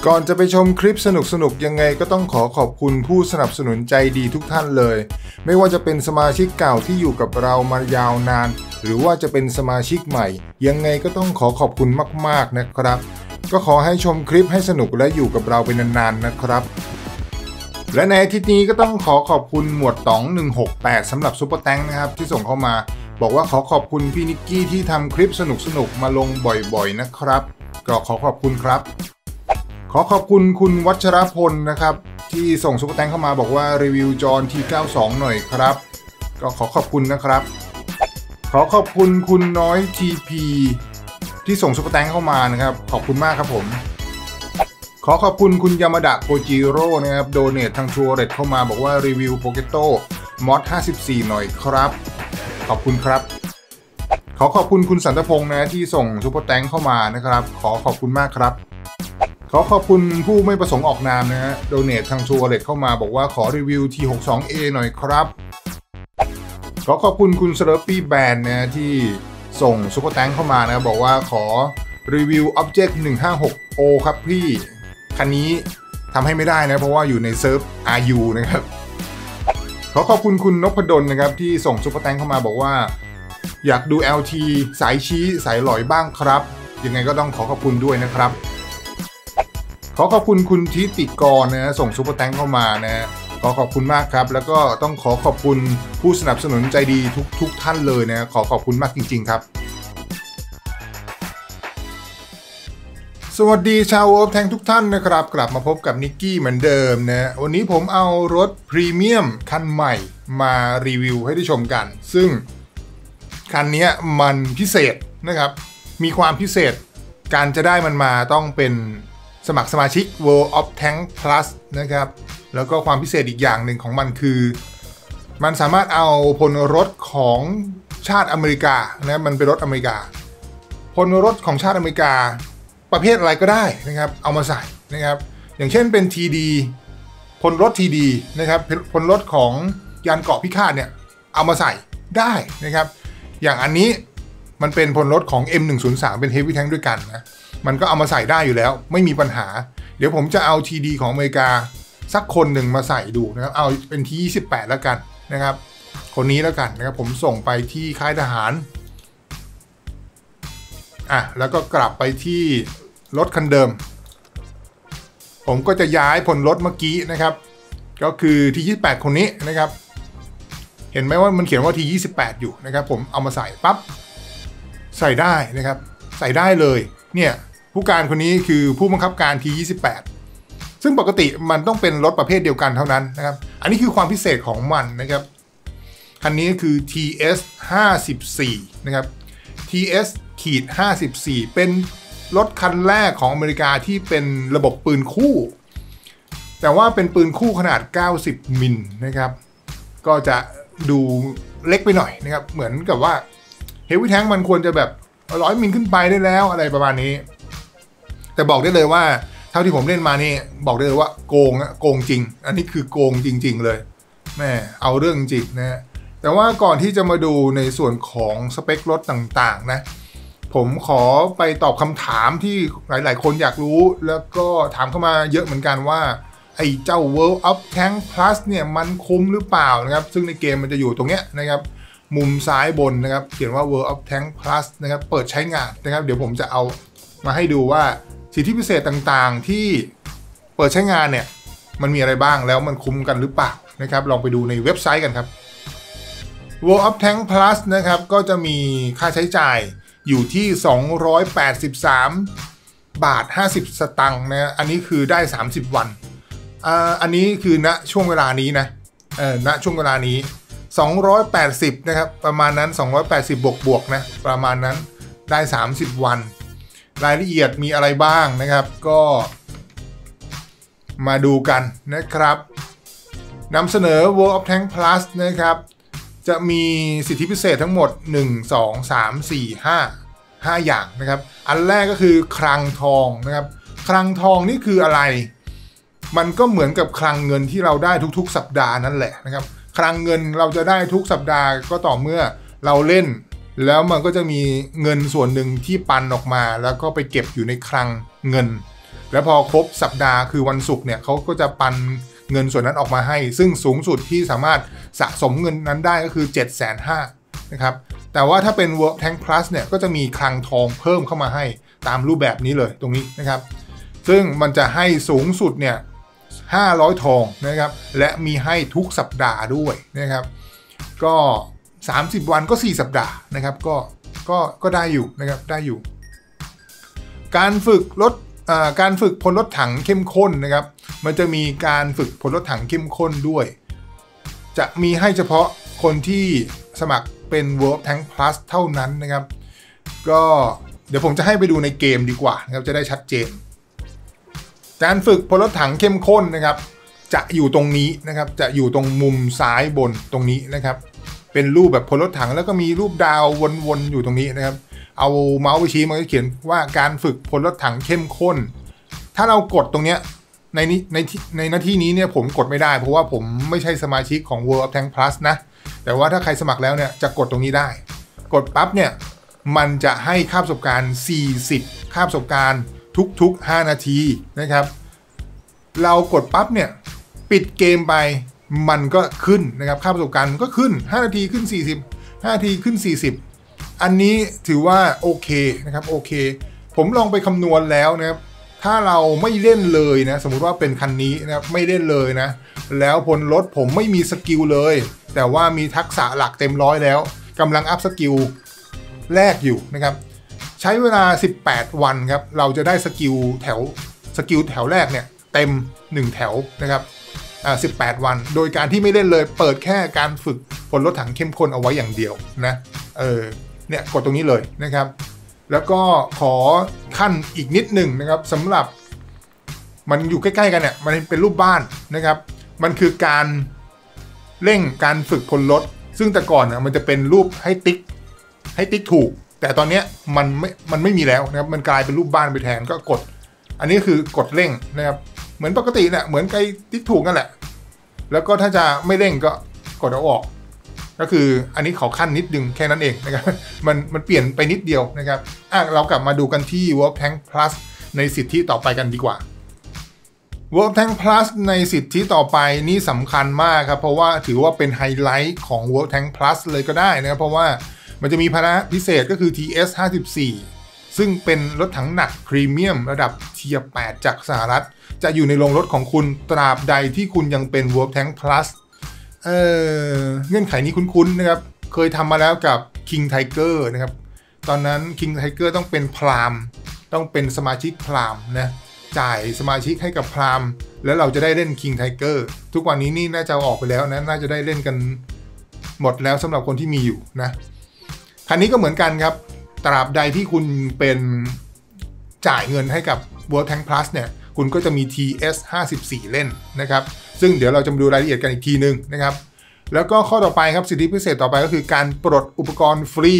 ก่อนจะไปชมคลิปสนุกๆยังไงก็ต้องขอบคุณผู้สนับสนุนใจดีทุกท่านเลยไม่ว่าจะเป็นสมาชิกเก่าที่อยู่กับเรามายาวนานหรือว่าจะเป็นสมาชิกใหม่ยังไงก็ต้องขอบคุณมากๆนะครับก็ขอให้ชมคลิปให้สนุกและอยู่กับเราไปนานๆนะครับและในอาทิตย์นี้ก็ต้องขอบคุณหมวดต๋อง168สำหรับซุปเปอร์แตงนะครับที่ส่งเข้ามาบอกว่าขอบคุณพี่นิกกี้ที่ทำคลิปสนุกมาลงบ่อยๆนะครับก็ขอบคุณครับขอบคุณคุณวัชรพลนะครับที่ส่งซุปเปอร์แตงเข้ามาบอกว่ารีวิวจอ T92 หน่อยครับก็ขอบคุณนะครับขอบคุณคุณน้อย TP ที่ส่งซุปเปอร์แตงเข้ามานะครับขอบคุณมากครับผมขอบคุณคุณยามาดะโกจิโร่นะครับโดเนททางทัวร์เรตเข้ามาบอกว่ารีวิวโปเกโต้มอด54หน่อยครับขอบคุณครับขอบคุณคุณสันตพงษ์นะที่ส่งซุปเปอร์แตงเข้ามานะครับขอบคุณมากครับขอบคุณผู้ไม่ประสงค์ออกนามนะฮะโดเนททางทัวร์เรตเข้ามาบอกว่าขอรีวิว T62A หน่อยครับขอบคุณคุณ Slurpee Band นะที่ส่งซุปเปอร์แตงเข้ามานะบอกว่าขอรีวิว Object 156O ครับพี่คันนี้ทำให้ไม่ได้นะเพราะว่าอยู่ในเซิร์ฟ RU นะครับขอบคุณคุณนพดลนะครับที่ส่งซุปเปอร์แตงเข้ามาบอกว่าอยากดู LT สายชี้สายหลอยบ้างครับยังไงก็ต้องขอบคุณด้วยนะครับขอบคุณคุณทิติกรนะส่งซุปเปอร์แตงเข้ามานะขอบคุณมากครับแล้วก็ต้องขอบคุณผู้สนับสนุนใจดีทุกท่านเลยนะขอบคุณมากจริงๆครับสวัสดีชาวโอฟแทงทุกท่านนะครับกลับมาพบกับนิกกี้เหมือนเดิมนะวันนี้ผมเอารถพรีเมียมคันใหม่มารีวิวให้ได้ชมกันซึ่งคันนี้มันพิเศษนะครับมีความพิเศษการจะได้มันมาต้องเป็นสมัครสมาชิก World of Tank Plus นะครับแล้วก็ความพิเศษอีกอย่างหนึ่งของมันคือมันสามารถเอาพลรถของชาติอเมริกานะมันเป็นรถอเมริกาพลรถของชาติอเมริกาประเภทอะไรก็ได้นะครับเอามาใส่นะครับอย่างเช่นเป็น TD พลรถ TD นะครับพลรถของยานเกราะพิฆาตเนี่ยเอามาใส่ได้นะครับอย่างอันนี้มันเป็นพลรถของ M103 เป็น Heavy Tank ด้วยกันนะมันก็เอามาใส่ได้อยู่แล้วไม่มีปัญหาเดี๋ยวผมจะเอา TD ของอเมริกาสักคนหนึ่งมาใส่ดูนะครับเอาเป็น T28 แล้วกันนะครับคนนี้แล้วกันนะครับผมส่งไปที่ค่ายทหารแล้วก็กลับไปที่รถคันเดิมผมก็จะย้ายพลรถเมื่อกี้นะครับก็คือ T28 คนนี้นะครับเห็นไหมว่ามันเขียนว่า T28 อยู่นะครับผมเอามาใส่ปั๊บใส่ได้นะครับใส่ได้เลยเนี่ยผู้การคนนี้คือผู้บังคับการ T28 ซึ่งปกติมันต้องเป็นรถประเภทเดียวกันเท่านั้นนะครับอันนี้คือความพิเศษของมันนะครับคันนี้คือ TS 54นะครับ TS 54เป็นรถคันแรกของอเมริกาที่เป็นระบบปืนคู่แต่ว่าเป็นปืนคู่ขนาด90มิลนะครับก็จะดูเล็กไปหน่อยนะครับเหมือนกับว่า Heavy Tank มันควรจะแบบ100มิลขึ้นไปได้แล้วอะไรประมาณนี้แต่บอกได้เลยว่าเท่าที่ผมเล่นมานี่บอกได้เลยว่าโกงจริงอันนี้คือโกงจริงๆเลยแม่เอาเรื่องจริงนะแต่ว่าก่อนที่จะมาดูในส่วนของสเปครถต่างๆนะผมขอไปตอบคำถามที่หลายๆคนอยากรู้แล้วก็ถามเข้ามาเยอะเหมือนกันว่าไอ้เจ้า World of Tank Plus เนี่ยมันคุ้มหรือเปล่านะครับซึ่งในเกมมันจะอยู่ตรงเนี้ยนะครับมุมซ้ายบนนะครับเขียนว่า World of Tank Plus นะครับเปิดใช้งานนะครับเดี๋ยวผมจะเอามาให้ดูว่าสิทธิพิเศษต่างๆที่เปิดใช้งานเนี่ยมันมีอะไรบ้างแล้วมันคุ้มกันหรือเปล่านะครับลองไปดูในเว็บไซต์กันครับ World of Tank Plus นะครับก็จะมีค่าใช้จ่ายอยู่ที่283 บาท 50 สตางค์นะอันนี้คือได้30วันอันนี้คือณช่วงเวลานี้นะณช่วงเวลานี้280นะครับประมาณนั้น280บวกนะประมาณนั้นได้30วันรายละเอียดมีอะไรบ้างนะครับก็มาดูกันนะครับนำเสนอ World of Tank Plus นะครับจะมีสิทธิพิเศษทั้งหมด1 2 3 4 5อย่างนะครับอันแรกก็คือคลังทองนะครับคลังทองนี่คืออะไรมันก็เหมือนกับคลังเงินที่เราได้ทุกๆสัปดาห์นั่นแหละนะครับคลังเงินเราจะได้ทุกสัปดาห์ก็ต่อเมื่อเราเล่นแล้วมันก็จะมีเงินส่วนหนึ่งที่ปันออกมาแล้วก็ไปเก็บอยู่ในคลังเงินแล้วพอครบสัปดาห์คือวันศุกร์เนี่ยเขาก็จะปันเงินส่วนนั้นออกมาให้ซึ่งสูงสุดที่สามารถสะสมเงินนั้นได้ก็คือ 750,000 นะครับแต่ว่าถ้าเป็น World Tank Plus เนี่ยก็จะมีคลังทองเพิ่มเข้ามาให้ตามรูปแบบนี้เลยตรงนี้นะครับซึ่งมันจะให้สูงสุดเนี่ย500 ทองนะครับและมีให้ทุกสัปดาห์ด้วยนะครับก็30 วันก็4 สัปดาห์นะครับก็ได้อยู่นะครับได้อยู่การฝึกพลรถถังเข้มข้นนะครับมันจะมีการฝึกพลรถถังเข้มข้นด้วยจะมีให้เฉพาะคนที่สมัครเป็น World Tank Plus เท่านั้นนะครับก็เดี๋ยวผมจะให้ไปดูในเกมดีกว่านะครับจะได้ชัดเจนการฝึกพลรถถังเข้มข้นนะครับจะอยู่ตรงนี้นะครับจะอยู่ตรงมุมซ้ายบนตรงนี้นะครับเป็นรูปแบบพลรถถังแล้วก็มีรูปดาววนๆอยู่ตรงนี้นะครับเอาเมาส์ไปชี้มันก็เขียนว่าการฝึกพลรถถังเข้มข้นถ้าเรากดตรงเนี้ยในหน้าที่นี้เนี่ยผมกดไม่ได้เพราะว่าผมไม่ใช่สมาชิกของ World of Tank Plus นะแต่ว่าถ้าใครสมัครแล้วเนี่ยจะกดตรงนี้ได้กดปั๊บเนี่ยมันจะให้ค่าประสบการณ์40ค่าประสบการณ์ทุกๆ5 นาทีนะครับเรากดปั๊บเนี่ยปิดเกมไปมันก็ขึ้นนะครับค่าประสบการณ์ก็ขึ้น5 นาทีขึ้น40 5 นาทีขึ้น40อันนี้ถือว่าโอเคนะครับโอเคผมลองไปคำนวณแล้วนะครับถ้าเราไม่เล่นเลยนะสมมุติว่าเป็นคันนี้นะครับไม่เล่นเลยนะแล้วพลรถผมไม่มีสกิลเลยแต่ว่ามีทักษะหลักเต็มร้อยแล้วกำลังอัพสกิลแรกอยู่นะครับใช้เวลา18 วันครับเราจะได้สกิลแถวแรกเนี่ยเต็ม1แถวนะครับ18 วันโดยการที่ไม่เล่นเลยเปิดแค่การฝึกพลรถถังเข้มข้นเอาไว้อย่างเดียวนะเนี่ยกดตรงนี้เลยนะครับแล้วก็ขอขั้นอีกนิดหนึ่งนะครับสำหรับมันอยู่ใกล้ๆกันเนี่ยมันเป็นรูปบ้านนะครับมันคือการเร่งการฝึกพลรถซึ่งแต่ก่อนนะมันจะเป็นรูปให้ติ๊กถูกแต่ตอนนี้มันไม่มีแล้วนะครับมันกลายเป็นรูปบ้านไปแทนก็กดอันนี้คือกดเร่งนะครับเหมือนปกติเนี่ยเหมือนไกติ๊กถูกนั่นแหละแล้วก็ถ้าจะไม่เร่งก็กดเอาออกก็คืออันนี้ขอขั้นนิดนึงแค่นั้นเองนะครับมันเปลี่ยนไปนิดเดียวนะครับเรากลับมาดูกันที่ World Tank Plus ในสิทธิต่อไปกันดีกว่า World Tank Plus ในสิทธิต่อไปนี่สำคัญมากครับเพราะว่าถือว่าเป็นไฮไลท์ของ World Tank Plus เลยก็ได้นะครับเพราะว่ามันจะมีภาระพิเศษก็คือ TS 54ซึ่งเป็นรถถังหนักพรีเมียมระดับเทียร์ 8จากสหรัฐจะอยู่ในโรงรถของคุณตราบใดที่คุณยังเป็น World Tank Plusเงื่อนไขนี้คุ้นๆนะครับเคยทำมาแล้วกับ King Tiger นะครับตอนนั้น King Tiger ต้องเป็นพรามต้องเป็นสมาชิกพรามนะจ่ายสมาชิกให้กับพรามแล้วเราจะได้เล่น King Tiger ทุกวันนี้นี่น่าจะออกไปแล้วนะน่าจะได้เล่นกันหมดแล้วสำหรับคนที่มีอยู่นะคันนี้ก็เหมือนกันครับตราบใดที่คุณเป็นจ่ายเงินให้กับ World Tank Plus เนี่ยคุณก็จะมี TS 54เล่นนะครับซึ่งเดี๋ยวเราจะมาดูรายละเอียดกันอีกทีนึงนะครับแล้วก็ข้อต่อไปครับสิทธิพิเศษต่อไปก็คือการปลดอุปกรณ์ฟรี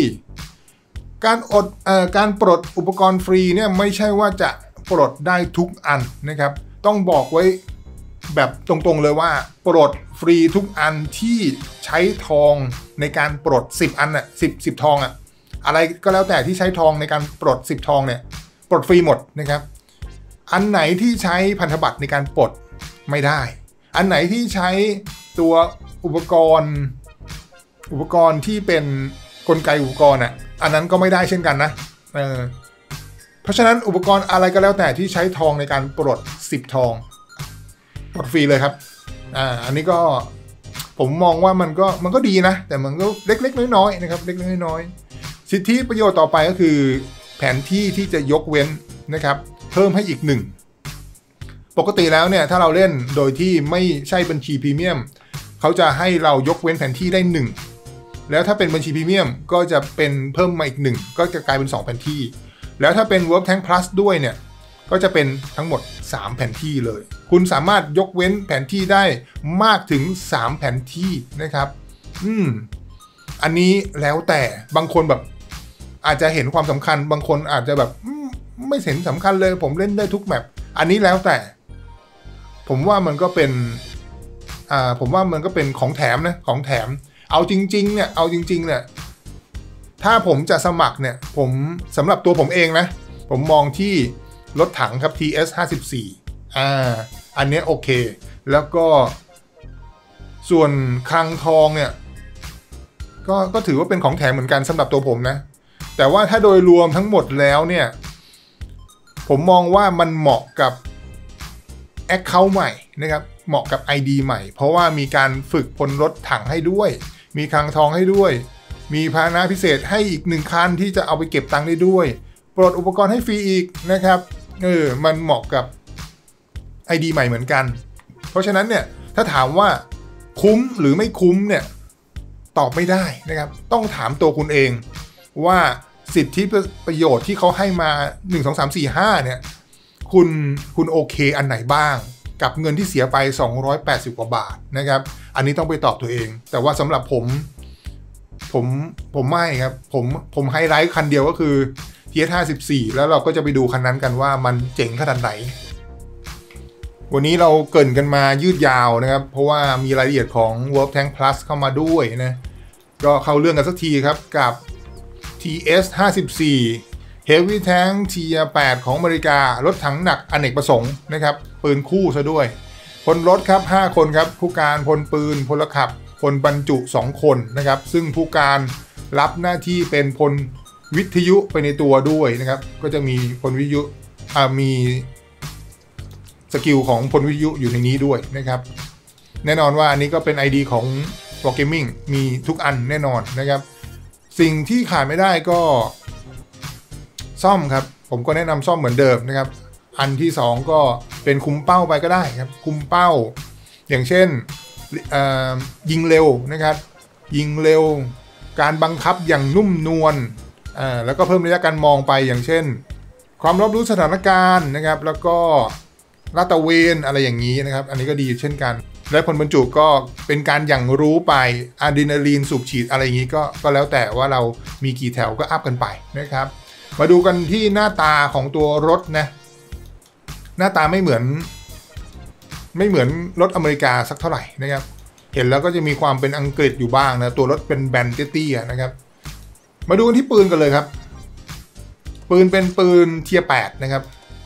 การปลดอุปกรณ์ฟรีเนี่ยไม่ใช่ว่าจะปลดได้ทุกอันนะครับต้องบอกไว้แบบตรงๆเลยว่าปลดฟรีทุกอันที่ใช้ทองในการปลด10 อันน่ะ10 ทองอ่ะอะไรก็แล้วแต่ที่ใช้ทองในการปลด10 ทองเนี่ยปลดฟรีหมดนะครับอันไหนที่ใช้พันธบัตรในการปลดไม่ได้อันไหนที่ใช้ตัวอุปกรณ์ที่เป็นกลไกอุปกรณ์อ่ะอันนั้นก็ไม่ได้เช่นกันนะเพราะฉะนั้นอุปกรณ์อะไรก็แล้วแต่ที่ใช้ทองในการปลด10 ทองปลดฟรีเลยครับอันนี้ก็ผมมองว่ามันก็ดีนะแต่มันก็เล็กๆน้อยๆนะครับเล็กๆน้อยๆสิทธิประโยชน์ต่อไปก็คือแผนที่ที่จะยกเว้นนะครับเพิ่มให้อีก1ปกติแล้วเนี่ยถ้าเราเล่นโดยที่ไม่ใช่บัญชีพรีเมียมเขาจะให้เรายกเว้นแผนที่ได้1แล้วถ้าเป็นบัญชีพรีเมียมก็จะเป็นเพิ่มมาอีก1ก็จะกลายเป็น2แผนที่แล้วถ้าเป็น World Tank Plus ด้วยเนี่ยก็จะเป็นทั้งหมด3แผนที่เลยคุณสามารถยกเว้นแผนที่ได้มากถึง3แผนที่นะครับอันนี้แล้วแต่บางคนแบบอาจจะเห็นความสำคัญบางคนอาจจะแบบไม่เห็นสำคัญเลยผมเล่นได้ทุกแมปอันนี้แล้วแต่ผมว่ามันก็เป็นของแถมนะของแถมเอาจริงๆเนี่ยถ้าผมจะสมัครเนี่ยผมสำหรับตัวผมเองนะผมมองที่รถถังครับ TS 54อันนี้โอเคแล้วก็ส่วนคลังทองเนี่ยก็ถือว่าเป็นของแถมเหมือนกันสำหรับตัวผมนะแต่ว่าถ้าโดยรวมทั้งหมดแล้วเนี่ยผมมองว่ามันเหมาะกับ Account ใหม่นะครับเหมาะกับ ID ใหม่เพราะว่ามีการฝึกพลรถถังให้ด้วยมีคลังทองให้ด้วยมีพาหนะพิเศษให้อีก1คันที่จะเอาไปเก็บตังค์ได้ด้วยปลดอุปกรณ์ให้ฟรีอีกนะครับมันเหมาะกับ ID ใหม่เหมือนกันเพราะฉะนั้นเนี่ยถ้าถามว่าคุ้มหรือไม่คุ้มเนี่ยตอบไม่ได้นะครับต้องถามตัวคุณเองว่าสิทธิประโยชน์ที่เขาให้มา1 2 3 4 5เนี่ยคุณโอเคอันไหนบ้างกับเงินที่เสียไป280กว่าบาทนะครับอันนี้ต้องไปตอบตัวเองแต่ว่าสำหรับผมไม่ครับผมไฮไลท์คันเดียวก็คือ TS 54แล้วเราก็จะไปดูคันนั้นกันว่ามันเจ๋งขนาดไหนวันนี้เราเกริ่นกันมายืดยาวนะครับเพราะว่ามีรายละเอียดของ World Tank Plus เข้ามาด้วยนะก็เข้าเรื่องกันสักทีครับกับ TS 54 Heavy Tank Tier 8ของอเมริการถถังหนักอเนกประสงค์นะครับปืนคู่ซะด้วยพลรถครับ5คนครับผู้การพลปืนพลขับพลบรรจุ2คนนะครับซึ่งผู้การรับหน้าที่เป็นพลวิทยุไปในตัวด้วยนะครับก็จะมีพลวิทยุมีสกิลของพลวิทยุอยู่ในนี้ด้วยนะครับแน่นอนว่าอันนี้ก็เป็น ID ของ Wargaming มีทุกอันแน่นอนนะครับสิ่งที่ขาดไม่ได้ก็ซ่อมครับผมก็แนะนำซ่อมเหมือนเดิมนะครับอันที่2ก็เป็นคุมเป้าไปก็ได้ครับคุมเป้าอย่างเช่นยิงเร็วนะครับยิงเร็วการบังคับอย่างนุ่มนวลแล้วก็เพิ่มระยะการมองไปอย่างเช่นความรอบรู้สถานการณ์นะครับแล้วก็ลาดตระเวนอะไรอย่างนี้นะครับอันนี้ก็ดีเช่นกันและผลบรรจุก็เป็นการอย่างรู้ไปอะดรีนาลีนสูบฉีดอะไรอย่างนี้ก็แล้วแต่ว่าเรามีกี่แถวก็อัพกันไปนะครับมาดูกันที่หน้าตาของตัวรถนะหน้าตาไม่เหมือนรถอเมริกาสักเท่าไหร่นะครับเห็นแล้วก็จะมีความเป็นอังกฤษอยู่บ้างนะตัวรถเป็นแบนเตี้ยๆนะครับมาดูกันที่ปืนกันเลยครับปืนเป็นปืนเทียร์8นะครับ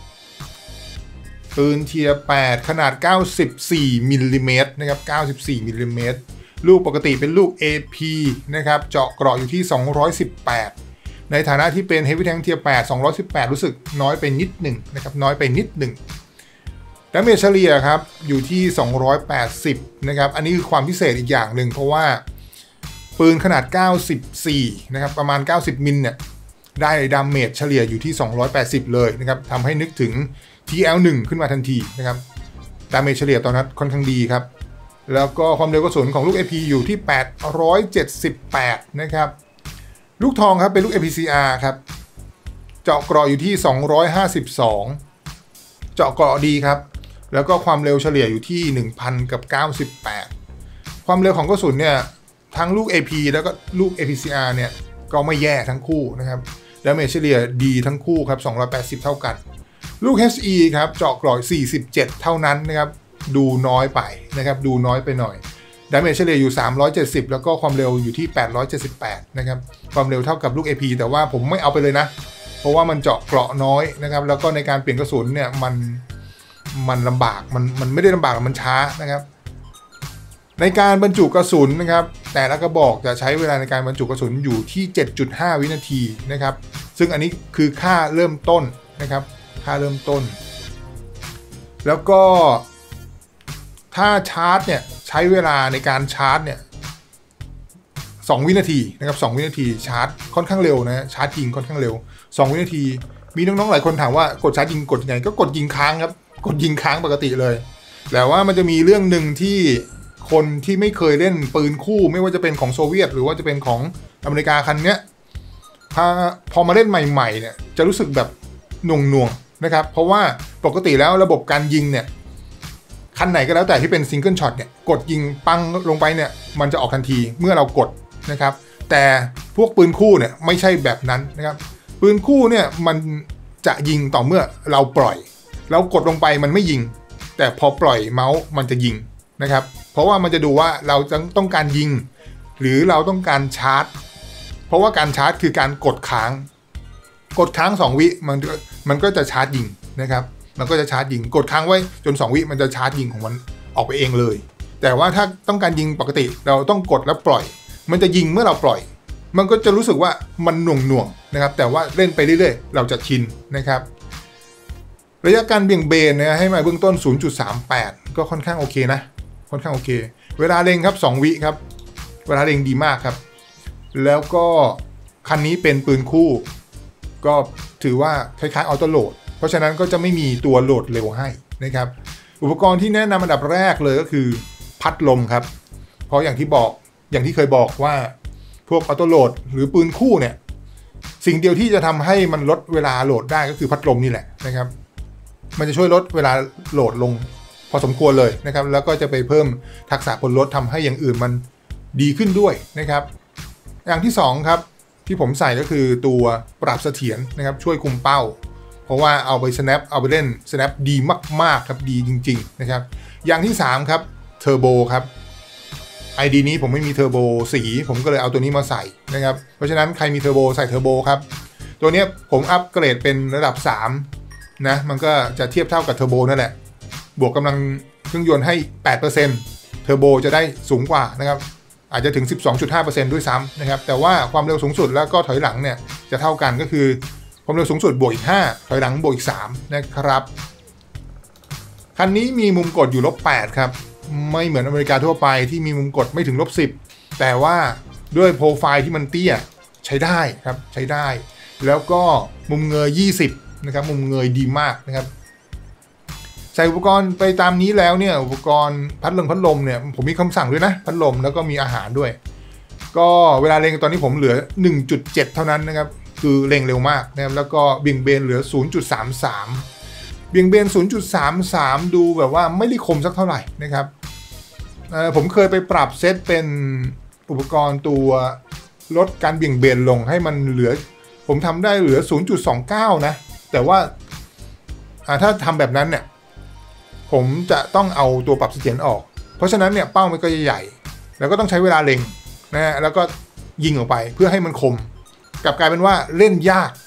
ปืนเทียร์8ขนาด94มิลลิเมตรนะครับ94มิลลิเมตรลูกปกติเป็นลูก AP นะครับเจาะเกราะอยู่ที่218ในฐานะที่เป็น Heavy Tank เทียร์8 218รู้สึกน้อยไปนิดหนึ่งนะครับน้อยไปนิดหนึ่งดาเมจเฉลี่ยครับอยู่ที่280นะครับอันนี้คือความพิเศษอีกอย่างหนึ่งเพราะว่าปืนขนาด94นะครับประมาณ90มิลเนี่ยได้ดาเมจเฉลี่ยอยู่ที่280เลยนะครับทำให้นึกถึง TL1 ขึ้นมาทันทีนะครับดาเมจเฉลี่ยตอนนั้นค่อนข้างดีครับแล้วก็ความเร็วกระสุนของลูก AP อยู่ที่878นะครับลูกทองครับเป็นลูก APCR ครับเจาะเกราะอยู่ที่252เจาะเกราะดีครับแล้วก็ความเร็วเฉลี่ยอยู่ที่ 1,000 กับ 98ความเร็วของกระสุนเนี่ยทั้งลูก AP แล้วก็ลูก APCR เนี่ยก็ไม่แย่ทั้งคู่นะครับดาเมจเฉลี่ยดีทั้งคู่ครับ280เท่ากันลูก HE ครับเจาะเกราะ47เท่านั้นนะครับดูน้อยไปนะครับดูน้อยไปหน่อยดาเมจเฉลี่ยอยู่370แล้วก็ความเร็วอยู่ที่878นะครับความเร็วเท่ากับลูก AP แต่ว่าผมไม่เอาไปเลยนะเพราะว่ามันเจาะเกราะน้อยนะครับแล้วก็ในการเปลี่ยนกระสุนเนี่ยมันลำบากมันไม่ได้ลำบากมันช้านะครับในการบรรจุกระสุนนะครับแต่ละกระบอกจะใช้เวลาในการบรรจุกระสุนอยู่ที่ 7.5 วินาทีนะครับซึ่งอันนี้คือค่าเริ่มต้นนะครับค่าเริ่มต้นแล้วก็ถ้าชาร์จเนี่ยใช้เวลาในการชาร์จเนี่ย2วินาทีนะครับ2วินาทีชาร์จค่อนข้างเร็วนะชาร์จยิงค่อนข้างเร็ว2วินาทีมีน้องๆหลายคนถามว่ากดชาร์จยิงกดยังไงก็กดยิงค้างครับกดยิงค้างปกติเลยแต่ว่ามันจะมีเรื่องหนึ่งที่คนที่ไม่เคยเล่นปืนคู่ไม่ว่าจะเป็นของโซเวียตหรือว่าจะเป็นของอเมริกาคันเนี้ยพอมาเล่นใหม่ๆเนี่ยจะรู้สึกแบบหน่วงนะครับเพราะว่าปกติแล้วระบบการยิงเนี่ยคันไหนก็แล้วแต่ที่เป็นซิงเกิลช็อตเนี่ยกดยิงปังลงไปเนี่ยมันจะออกทันทีเมื่อเรากดนะครับแต่พวกปืนคู่เนี่ยไม่ใช่แบบนั้นนะครับปืนคู่เนี่ยมันจะยิงต่อเมื่อเราปล่อยเรากดลงไปมันไม่ยิงแต่พอปล่อยเมาส์มันจะยิงนะครับเพราะว่ามันจะดูว่าเราต้องการยิงหรือเราต้องการชาร์จเพราะว่าการชาร์จคือการกดค้าง2 วิมันก็จะชาร์จยิงนะครับมันก็จะชาร์จยิงกดค้างไว้จน2 วิมันจะชาร์จยิงของมันออกไปเองเลยแต่ว่าถ้าต้องการยิงปกติเราต้องกดแล้วปล่อยมันจะยิงเมื่อเราปล่อยมันก็จะรู้สึกว่ามันหน่วงนะครับแต่ว่าเล่นไปเรื่อยๆเราจะชินนะครับระยะการเบี่ยงเบนนะให้มาเบื้องต้น 0.38 ก็ค่อนข้างโอเคนะค่อนข้างโอเคเวลาเล็งครับ2 วิครับเวลาเล็งดีมากครับแล้วก็คันนี้เป็นปืนคู่ก็ถือว่าคล้ายๆออโต้โหลดเพราะฉะนั้นก็จะไม่มีตัวโหลดเร็วให้นะครับอุปกรณ์ที่แนะนำอันดับแรกเลยก็คือพัดลมครับเพราะอย่างที่เคยบอกว่าพวกออโต้โหลดหรือปืนคู่เนี่ยสิ่งเดียวที่จะทำให้มันลดเวลาโหลดได้ก็คือพัดลมนี่แหละนะครับมันจะช่วยลดเวลาโหลดลงพอสมควรเลยนะครับแล้วก็จะไปเพิ่มทักษะคนลดทำให้อย่างอื่นมันดีขึ้นด้วยนะครับอย่างที่2ครับที่ผมใส่ก็คือตัวปรับเสถียรนะครับช่วยคุมเป้าเพราะว่าเอาไป snap เอาไปเล่น snap ดีมากๆครับดีจริงๆนะครับอย่างที่3ครับเทอร์โบครับID นี้ผมไม่มีเทอร์โบสีผมก็เลยเอาตัวนี้มาใส่นะครับเพราะฉะนั้นใครมีเทอร์โบใส่เทอร์โบครับตัวนี้ผมอัปเกรดเป็นระดับ3นะมันก็จะเทียบเท่ากับเทอร์โบนั่นแหละบวกกำลังเครื่องยนต์ให้ 8% เทอร์โบจะได้สูงกว่านะครับอาจจะถึง 12.5% ด้วยซ้ำนะครับแต่ว่าความเร็วสูงสุดแล้วก็ถอยหลังเนี่ยจะเท่ากันก็คือความเร็วสูงสุดบวกอีก5ถอยหลังบวกอีก3นะครับคันนี้มีมุมกดอยู่-8ครับไม่เหมือนอเมริกาทั่วไปที่มีมุมกดไม่ถึง-10แต่ว่าด้วยโปรไฟล์ที่มันเตี้ยใช้ได้ครับใช้ได้แล้วก็มุมเงย20นะครับมุมเงยดีมากนะครับใส่อุปกรณ์ไปตามนี้แล้วเนี่ยอุปกรณ์พัดลมเนี่ยผมมีคำสั่งด้วยนะพัดลมแล้วก็มีอาหารด้วยก็เวลาเล็งตอนนี้ผมเหลือ 1.7 เท่านั้นนะครับคือเล็งเร็วมากนะครับแล้วก็เบี่ยงเบนเหลือ 0.33 เบี่ยงเบน 0.33 ดูแบบว่าไม่ได้คมสักเท่าไหร่นะครับผมเคยไปปรับเซตเป็นอุปกรณ์ตัวลดการเบี่ยงเบนลงให้มันเหลือผมทำได้เหลือ 0.29 นะแต่ว่าถ้าทำแบบนั้นเนี่ยผมจะต้องเอาตัวปรับเสถียรออกเพราะฉะนั้นเนี่ยเป้ามันก็จะใหญ่แล้วก็ต้องใช้เวลาเล็งนะแล้วก็ยิงออกไปเพื่อให้มันคมกลับกลายเป็นว่าเล่นยาก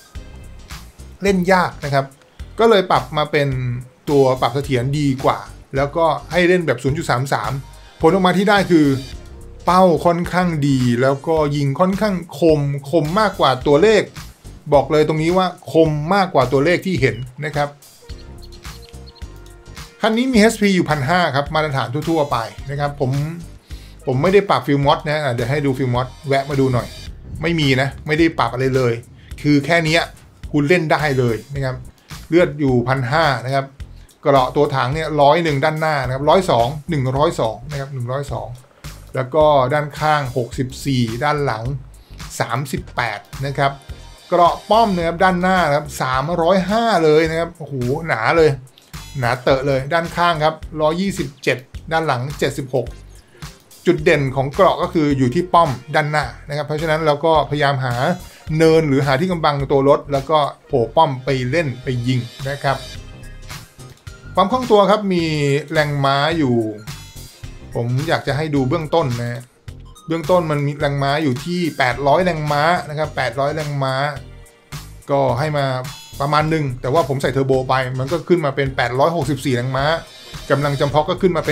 นะครับก็เลยปรับมาเป็นตัวปรับเสถียรดีกว่าแล้วก็ให้เล่นแบบ 0.33 ผลออกมาที่ได้คือเป้าค่อนข้างดีแล้วก็ยิงค่อนข้างคมมากกว่าตัวเลขบอกเลยตรงนี้ว่าคมมากกว่าตัวเลขที่เห็นนะครับคันนี้มี HP อยู่ 1,500 ครับมาตรฐานทั่วๆไปนะครับผมไม่ได้ปรับฟิลมอดนะเดี๋ยวให้ดูฟิลมอดแวะมาดูหน่อยไม่มีนะไม่ได้ปรับอะไรเลยคือแค่นี้คุณเล่นได้เลยนะครับเลือดอยู่ 1,500 นะครับเกราะตัวถังเนี่ย101ด้านหน้านะครับ102นะครับ102แล้วก็ด้านข้าง64ด้านหลัง38นะครับเกราะป้อมนะครับด้านหน้าครับ305เลยนะครับโอ้โหหนาเลยหนาเตอะเลยด้านข้างครับ127ด้านหลัง76จุดเด่นของเกราะก็คืออยู่ที่ป้อมด้านหน้านะครับเพราะฉะนั้นเราก็พยายามหาเนินหรือหาที่กำบังตัวรถแล้วก็โผล่ป้อมไปเล่นไปยิงนะครับความคล่องตัวครับมีแรงม้าอยู่ผมอยากจะให้ดูเบื้องต้นนะเบื้องต้นมันมีแรงม้าอยู่ที่800แรงม้านะครับ800แรงม้าก็ให้มาประมาณนึงแต่ว่าผมใส่เทอร์โบไปมันก็ขึ้นมาเป็น864แรงม้ากำลังจำเพาะก็ขึ้นมาเป็น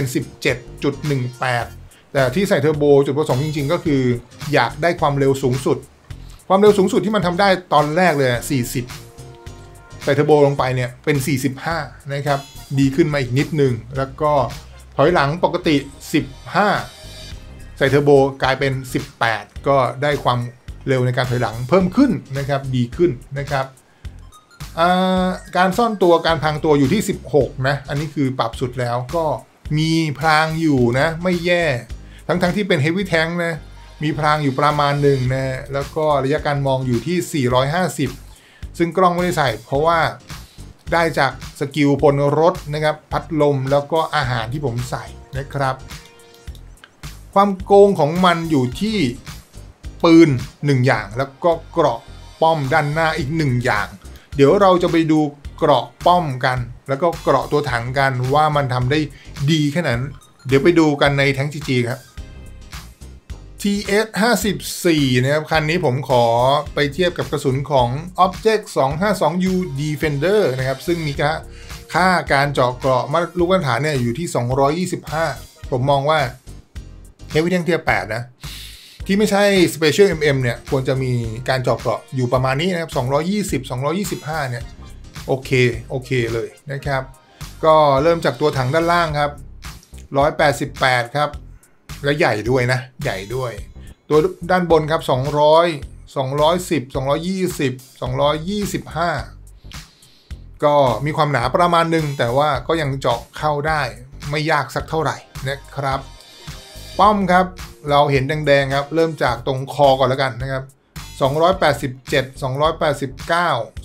17.18 แต่ที่ใส่เทอร์โบจุดประสงค์จริงๆก็คืออยากได้ความเร็วสูงสุดที่มันทำได้ตอนแรกเลย40ใส่เทอร์โบลงไปเนี่ยเป็น45นะครับดีขึ้นมาอีกนิดนึงแล้วก็ถอยหลังปกติ15ใส่เทอร์โบกลายเป็น18ก็ได้ความเร็วในการถอยหลังเพิ่มขึ้นนะครับดีขึ้นนะครับการซ่อนตัวการพรางตัวอยู่ที่16นะอันนี้คือปรับสุดแล้วก็มีพรางอยู่นะไม่แย่ทั้งที่เป็น Heavy Tank นะมีพรางอยู่ประมาณหนึ่งนะแล้วก็ระยะการมองอยู่ที่450ซึ่งกล้องไม่ได้ใส่เพราะว่าได้จากสกิลพลรถนะครับพัดลมแล้วก็อาหารที่ผมใส่นะครับความโกงของมันอยู่ที่ปืน1อย่างแล้วก็เกราะป้อมด้านหน้าอีก1อย่างเดี๋ยวเราจะไปดูเกราะป้อมกันแล้วก็เกราะตัวถังกันว่ามันทำได้ดีแค่ไหนเดี๋ยวไปดูกันในแท้ง GG ครับ TS 54นะครับคันนี้ผมขอไปเทียบกับกระสุนของ Object 252U Defender นะครับซึ่งมีค่าการเจาะเกราะลูกมาตรฐานเนี่ยอยู่ที่225ผมมองว่าเฮฟวี่แทงเทียร์8นะที่ไม่ใช่ Special MM เนี่ยควรจะมีการเจาะเกราะอยู่ประมาณนี้นะครับ220-225เนี่ยโอเคเลยนะครับก็เริ่มจากตัวถังด้านล่างครับ188ครับและใหญ่ด้วยนะใหญ่ด้วยตัวด้านบนครับ200 210 220 225ก็มีความหนาประมาณหนึ่งแต่ว่าก็ยังเจาะเข้าได้ไม่ยากสักเท่าไหร่นะครับป้อมครับเราเห็นแดงๆครับเริ่มจากตรงคอก่อนแล้วกันนะครับ287 289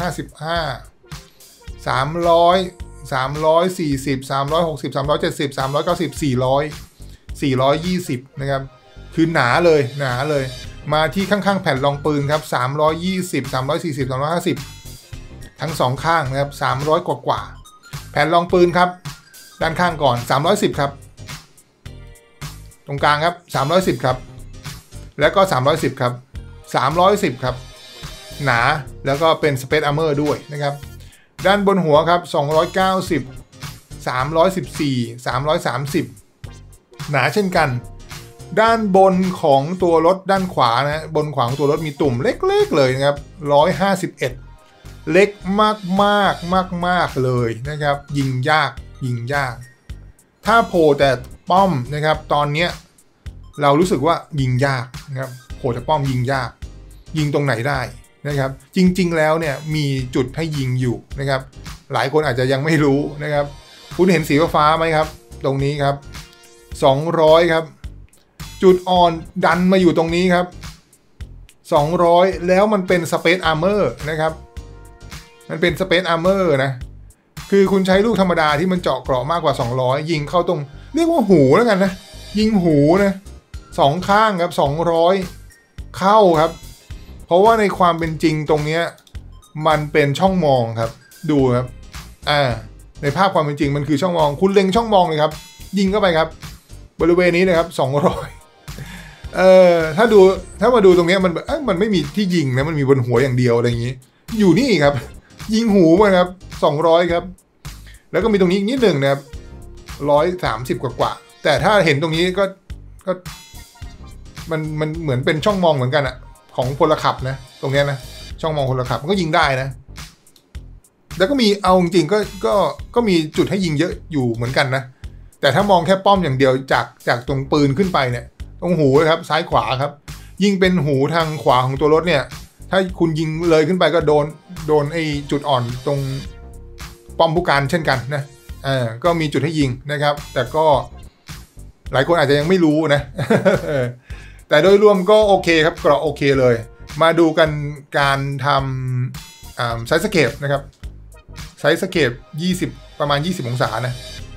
255 300 340 360 370 390 420นะครับคือหนาเลยมาที่ข้างๆแผ่นรองปืนครับ320 340 350ทั้ง2ข้างนะครับ300กว่าแผ่นรองปืนครับด้านข้างก่อน310ครับตรงกลางครับ310ครับแล้วก็310ครับ310ครับหนาแล้วก็เป็น Space Armor ด้วยนะครับด้านบนหัวครับ290 314 330หนาเช่นกันด้านบนของตัวรถด้านขวานะบนขวาของตัวรถมีตุ่มเล็กๆเลยนะครับ151เล็กมากเลยนะครับยิงยากถ้าโผล่แต่ป้อมนะครับตอนนี้เรารู้สึกว่ายิงยากนะครับโผล่แต่ป้อมยิงยากยิงตรงไหนได้นะครับจริงๆแล้วเนี่ยมีจุดให้ยิงอยู่นะครับหลายคนอาจจะยังไม่รู้นะครับคุณเห็นสีฟ้าไหมครับตรงนี้ครับ200ครับจุดอ่อนดันมาอยู่ตรงนี้ครับ200แล้วมันเป็น Space Armor นะครับมันเป็น Space Armor นะคือคุณใช้ลูกธรรมดาที่มันเจาะเกราะมากกว่า200ยิงเข้าตรงเรียกว่าหูแล้วกันนะยิงหูนะ2ข้างครับ200เข้าครับเพราะว่าในความเป็นจริงตรงนี้มันเป็นช่องมองครับดูครับในภาพความเป็นจริงมันคือช่องมองคุณเล็งช่องมองเลยครับยิงเข้าไปครับบริเวณนี้นะครับ200ถ้ามาดูตรงนี้มันไม่มีที่ยิงนะมันมีบนหัวอย่างเดียวอะไรอย่างนี้อยู่นี่ครับยิงหูมาครับ200ครับแล้วก็มีตรงนี้อีกนิดหนึ่งนะครับ130กว่าแต่ถ้าเห็นตรงนี้ก็มันเหมือนเป็นช่องมองเหมือนกันอะของพลขับนะตรงนี้นะช่องมองพลขับมันก็ยิงได้นะแล้วก็มีเอาจริงๆก็มีจุดให้ยิงเยอะอยู่เหมือนกันนะแต่ถ้ามองแค่ป้อมอย่างเดียวจากตรงปืนขึ้นไปเนี่ยตรงหูครับซ้ายขวาครับยิงเป็นหูทางขวาของตัวรถเนี่ยถ้าคุณยิงเลยขึ้นไปก็โดนไอ้จุดอ่อนตรงป้อมผู้การเช่นกันนะก็มีจุดให้ยิงนะครับแต่ก็หลายคนอาจจะยังไม่รู้นะ แต่โดยรวมก็โอเคครับเกราะโอเคเลยมาดูกันการทำไซส์สเคปนะครับไซส์สเคป20ประมาณ20องศานะ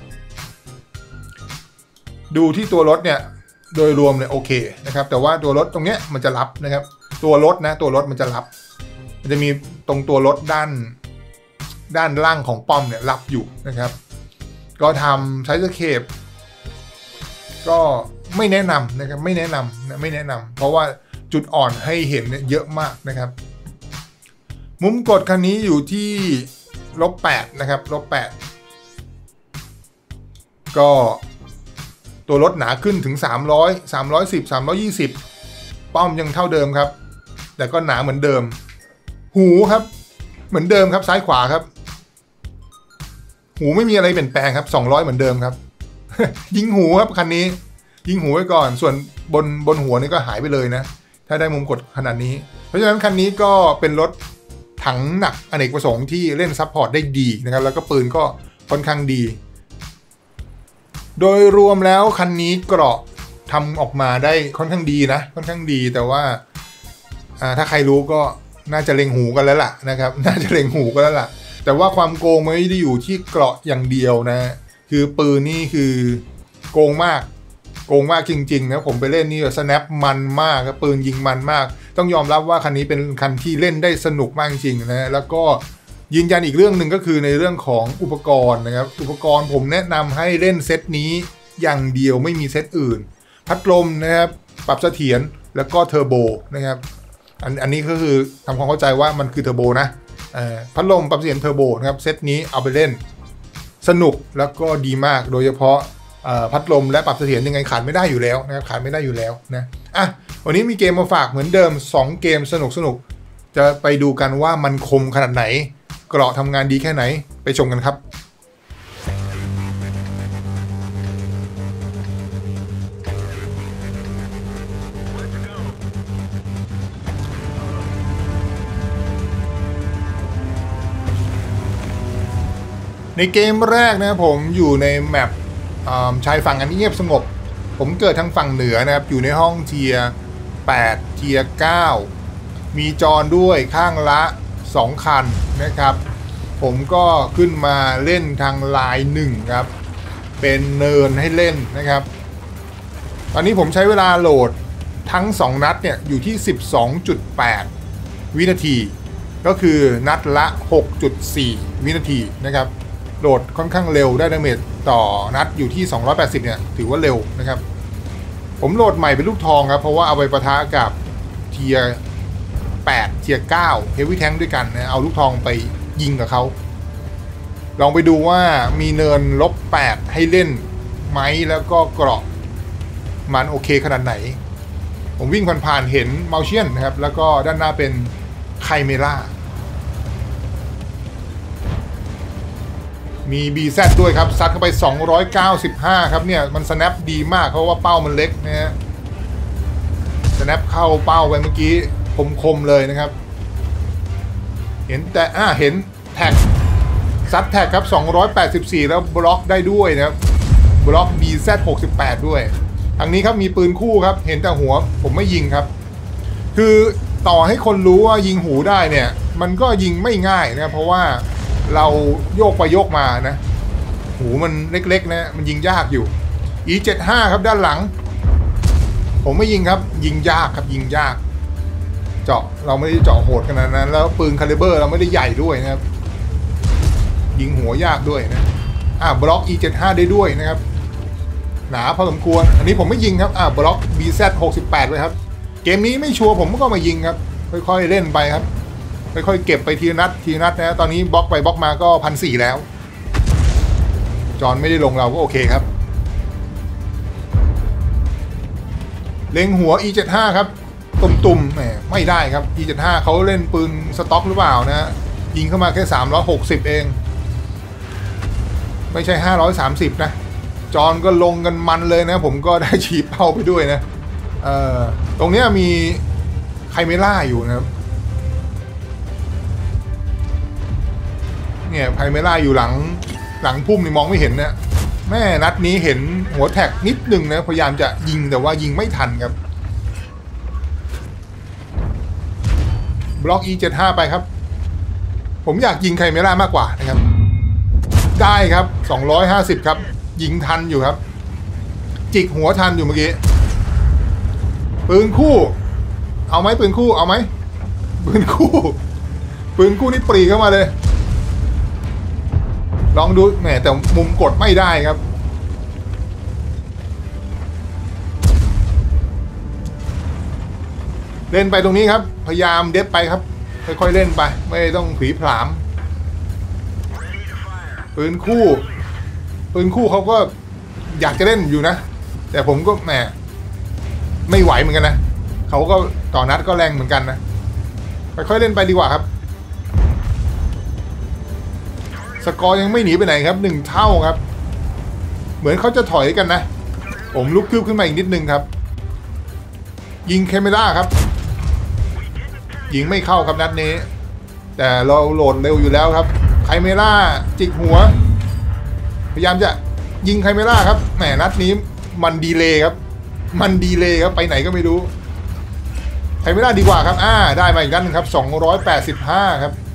ดูที่ตัวรถเนี่ยโดยรวมเนี่ยโอเคนะครับแต่ว่าตัวรถตรงเนี้ยมันจะรับนะครับตัวรถมันจะรับมันจะมีตรงตัวรถด้านล่างของป้อมเนี่ยรับอยู่นะครับก็ทำไซส์สเคปก็ไม่แนะนำนะครับไม่แนะนำเพราะว่าจุดอ่อนให้เห็นเนี่ยเยอะมากนะครับมุมกดคันนี้อยู่ที่-8นะครับ-8ก็ตัวรถหนาขึ้นถึง300 310 320ป้อมยังเท่าเดิมครับแต่ก็หนาเหมือนเดิมหูครับเหมือนเดิมครับซ้ายขวาครับหูไม่มีอะไรเปลี่ยนแปลงครับ200เหมือนเดิมครับ ยิงหูครับคันนี้ยิงหูไว้ก่อนส่วนบนหัวนี่ก็หายไปเลยนะถ้าได้มุมกดขนาดนี้เพราะฉะนั้นคันนี้ก็เป็นรถถังหนักอเนกประสงค์ที่เล่นซัพพอร์ตได้ดีนะครับแล้วก็ปืนก็ค่อนข้างดีโดยรวมแล้วคันนี้เกราะทำออกมาได้ค่อนข้างดีนะค่อนข้างดีแต่ว่าถ้าใครรู้ก็น่าจะเล็งหูกันแล้วล่ะนะครับน่าจะเล็งหูกันแล้วล่ะแต่ว่าความโกงไม่ได้อยู่ที่เกราะอย่างเดียวนะคือปืนนี่คือโกงมากจริงๆนะผมไปเล่นนี่สแนปมันมากปืนยิงมันมากต้องยอมรับว่าคันนี้เป็นคันที่เล่นได้สนุกมากจริงๆนะแล้วก็ยืนยันอีกเรื่องหนึ่งก็คือในเรื่องของอุปกรณ์นะครับอุปกรณ์ผมแนะนำให้เล่นเซตนี้อย่างเดียวไม่มีเซตอื่นพัดลมนะครับปรับเสถียรแล้วก็เทอร์โบนะครับอันนี้ก็คือทำความเข้าใจว่ามันคือเทอร์โบนะพัดลมปรับเสียงเทอร์โบนะครับเซตนี้เอาไปเล่นสนุกแล้วก็ดีมากโดยเฉพาะพัดลมและปรับเสถียรยังไงขาดไม่ได้อยู่แล้วนะครับขาดไม่ได้อยู่แล้วนะวันนี้มีเกมมาฝากเหมือนเดิม2เกมสนุกจะไปดูกันว่ามันคมขนาดไหนเกราะทำงานดีแค่ไหนไปชมกันครับในเกมแรกนะผมอยู่ในแมปชายฝั่งอันเงียบสงบผมเกิดทางฝั่งเหนือนะครับอยู่ในห้องเทียร์8เทียร์9มีจรด้วยข้างละ2คันนะครับผมก็ขึ้นมาเล่นทางลาย1ครับเป็นเนินให้เล่นนะครับตอนนี้ผมใช้เวลาโหลดทั้ง2นัดเนี่ยอยู่ที่ 12.8 วินาทีก็คือนัดละ 6.4 วินาทีนะครับโหลดค่อนข้างเร็วได้ดาเมจต่อนัดอยู่ที่280เนี่ยถือว่าเร็วนะครับผมโหลดใหม่เป็นลูกทองครับเพราะว่าเอาไปปะทะกับเทียร์8เทียร์9 Heavy Tank ด้วยกันนะเอาลูกทองไปยิงกับเขาลองไปดูว่ามีเนิน-8ให้เล่นไหมแล้วก็เกราะมันโอเคขนาดไหนผมวิ่งผ่านๆเห็นเมาเชียนนะครับแล้วก็ด้านหน้าเป็นไคเมล่ามี BZ ด้วยครับซัดเข้าไป295ครับเนี่ยมันสแนปดีมากเพราะว่าเป้ามันเล็กนะฮะสแนปเข้าเป้าไปเมื่อกี้คมๆเลยนะครับเห็นแต่เห็นแท็กซัดแท็กครับ284แล้วบล็อกได้ด้วยนะครับบล็อก BZ 68ด้วยทางนี้ครับมีปืนคู่ครับเห็นแต่หัวผมไม่ยิงครับคือต่อให้คนรู้ว่ายิงหูได้เนี่ยมันก็ยิงไม่ง่ายนะเพราะว่าเราโยกไปโยกมานะหูมันเล็กๆนะมันยิงยากอยู่ E75 ครับด้านหลังผมไม่ยิงครับยิงยากครับยิงยากเจาะเราไม่ได้เจาะโหดขนาดนั้นแล้วปืนคาลิเบอร์เราไม่ได้ใหญ่ด้วยนะครับยิงหัวยากด้วยนะบล็อก E75 ได้ด้วยนะครับหนาพอสมควรอันนี้ผมไม่ยิงครับบล็อก BZ 68เลยครับเกมนี้ไม่ชัวร์ผมก็มายิงครับค่อยๆเล่นไปครับค่อยๆเก็บไปทีนัดนะตอนนี้บล็อกไปบล็อกมาก็1,400แล้วจอนไม่ได้ลงเราก็โอเคครับเล็งหัว E75 ครับตุ่มๆไม่ได้ครับ E75 เขาเล่นปืนสต็อกหรือเปล่านะยิงเข้ามาแค่360เองไม่ใช่530นะจอนก็ลงกันมันเลยนะผมก็ได้ฉีดเป้าไปด้วยนะตรงนี้มีไคเมล่าอยู่นะครับเนี่ยไคเมล่าอยู่หลังพุ่มนี่มองไม่เห็นนะแม่นัดนี้เห็นหัวแท็กนิดนึงนะพยายามจะยิงแต่ว่ายิงไม่ทันครับบล็อก E75 ไปครับผมอยากยิงไคเมล่ามากกว่านะครับได้ครับ250ครับยิงทันอยู่ครับจิกหัวทันอยู่เมื่อกี้ปืนคู่เอาไหมปืนคู่เอาไหมปืนคู่นี่ปรีเข้ามาเลยลองดูแหมแต่มุมกดไม่ได้ครับเล่นไปตรงนี้ครับพยายามเดฟไปครับค่อยๆเล่นไปไม่ต้องผีผลามปืนคู่เขาก็อยากจะเล่นอยู่นะแต่ผมก็แหมไม่ไหวเหมือนกันนะเขาก็ต่อนัดก็แรงเหมือนกันนะค่อยๆเล่นไปดีกว่าครับสกอร์ยังไม่หนีไปไหนครับ1เท่าครับเหมือนเขาจะถอยกันนะผมลุกคืบขึ้นมาอีกนิดนึงครับยิงแคเมล่าครับยิงไม่เข้าครับนัดนี้แต่เราโหลดเร็วอยู่แล้วครับไคเมล่าจิกหัวพยายามจะยิงไคเมล่าครับแหมนัดนี้มันดีเลย์ครับไปไหนก็ไม่รู้ไคเมล่าดีกว่าครับได้มาอีกนัดนึงครับ285ครับ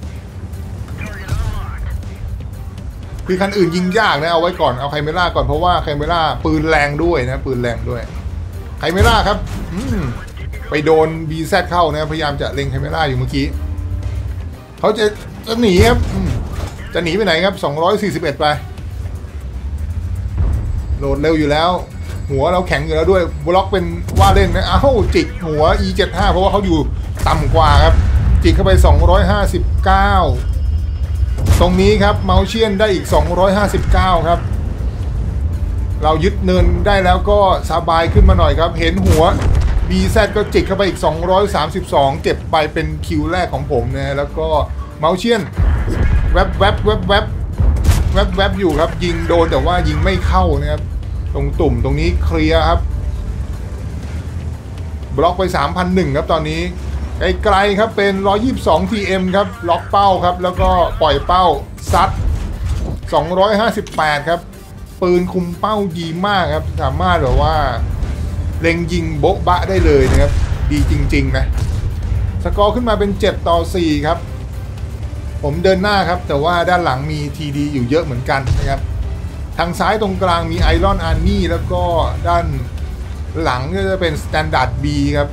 คือคันอื่นยิงยากนะเอาไว้ก่อนเอาไคเมล่าก่อนเพราะว่าไคเมล่าปืนแรงด้วยนะปืนแรงด้วยไคเมล่าครับไปโดน BZ เข้านะพยายามจะเล็งไคเมล่าอยู่เมื่อกี้เขาจะหนีครับจะหนีไปไหนครับ241ไปโหลดเร็วอยู่แล้วหัวเราแข็งอยู่แล้วด้วยบล็อกเป็นว่าเล่นนะจิกหัว E75 เพราะว่าเขาอยู่ต่ำกว่าครับจิกเข้าไป259ตรงนี้ครับเมาเชียนได้อีก259ครับเรายึดเนินได้แล้วก็สบายขึ้นมาหน่อยครับเห็นหัว BZ ก็จิกเข้าไปอีก232เก็บไปเป็นคิวแรกของผมนะแล้วก็เมาเชียนแวบอยู่ครับยิงโดนแต่ว่ายิงไม่เข้านะครับตรงตุ่มตรงนี้เคลียร์ครับบล็อกไป 3,001 ครับตอนนี้ไกลๆครับเป็น122 TM ครับล็อกเป้าครับแล้วก็ปล่อยเป้าซัด258ครับปืนคุมเป้าดีมากครับสามารถแบบว่าเล็งยิงโบ๊ะบะได้เลยนะครับดีจริงๆนะสกอร์ขึ้นมาเป็น7-4ครับผมเดินหน้าครับแต่ว่าด้านหลังมี TD อยู่เยอะเหมือนกันนะครับทางซ้ายตรงกลางมี Iron Army แล้วก็ด้านหลังก็จะเป็น Standard B ครับ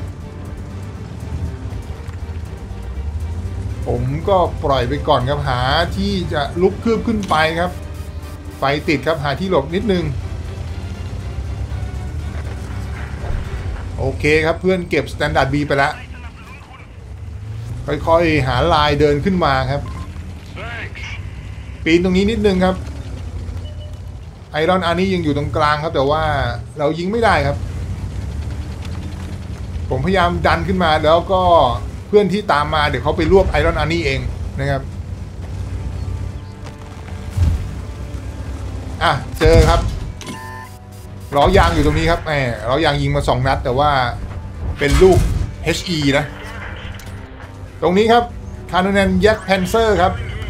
ผมก็ปล่อยไปก่อนครับหาที่จะลุกคืบขึ้นไปครับไฟติดครับหาที่หลบนิดนึงโอเคครับเพื่อนเก็บ Standard B ไปแล้วค่อยๆหาลายเดินขึ้นมาครับปีนตรงนี้นิดนึงครับไอรอนอาร์นี่ยังอยู่ตรงกลางครับแต่ว่าเรายิงไม่ได้ครับผมพยายามดันขึ้นมาแล้วก็เพื่อนที่ตามมาเดี๋ยวเขาไปรวบไอรอนอาร์นี่เองนะครับเจอครับล้อยางอยู่ตรงนี้ครับล้อยางยิงมา2นัดแต่ว่าเป็นลูก HE นะตรงนี้ครับคาร์โนแนนแยกแพนเซอร์ครับ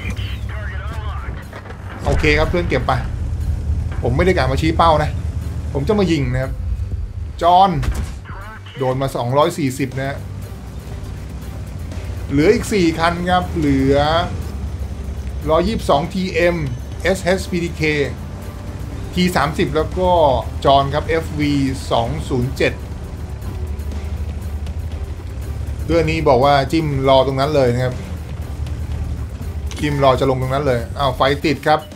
โอเคครับเพื่อนเก็บไปผมไม่ได้กะมาชี้เป้านะผมจะมายิงนะครับจอห์นโดนมา240นะเหลืออีก4คันครับเหลือ122 TM SHPDK T30 แล้วก็จอห์นครับ FV 207เรื่องนี้บอกว่าจิ้มรอตรงนั้นเลยนะครับจิ้มรอจะลงตรงนั้นเลยไฟติดครับ